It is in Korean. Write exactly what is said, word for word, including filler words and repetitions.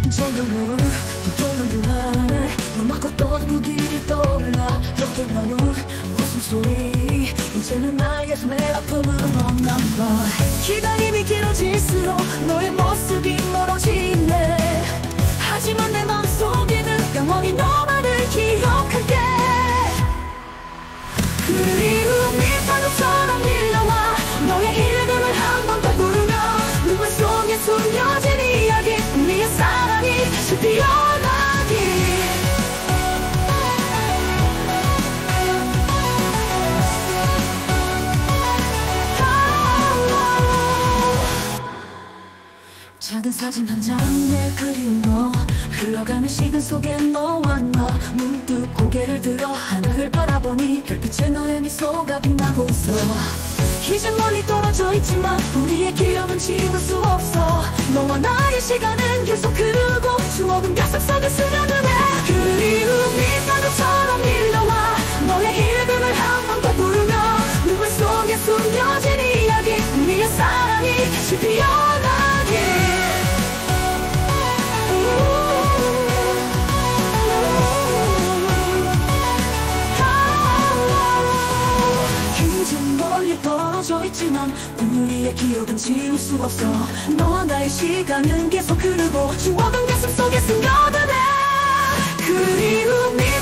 조명을 조명 안에 음악과 떠든 무기를 떠올라 덮인 나는 웃음소리 이제는 나의 손에 아픔은 없나 봐. 기다림이 길어질수록 너의 모습이 멀어지네. 하지만 내 맘속에는 영원히 너만을 기억할게. 그리움이 파도처럼 밀려와 너의 이름을 한 번 더 부르며 눈물 속에 숨겨진 이야기 우리의 사랑이 다시 피어나기. 작은 사진 한 장의 그리운 너 흘러가는 시간 속에 너와 나 문득 고개를 들어 하늘을 바라보니 별빛에 너의 미소가 빛나고 있어. 이제 멀리 떨어져 있지만 우리의 기억은 지울 수 없어. 너와 나의 시간은 계속 흐르고 추억은 가슴 속에 스며드네. 그리움이 파도처럼 밀려와 너의 이름을 한 번 더 부르며 눈물 속에 숨겨진 이야기 우리의 사랑이 다시 피어나기. 떨어져 있지만 우리의 기억은 지울 수 없어. 너와 나의 시간은 계속 흐르고 추억은 가슴 속에 스며드네. 그리움이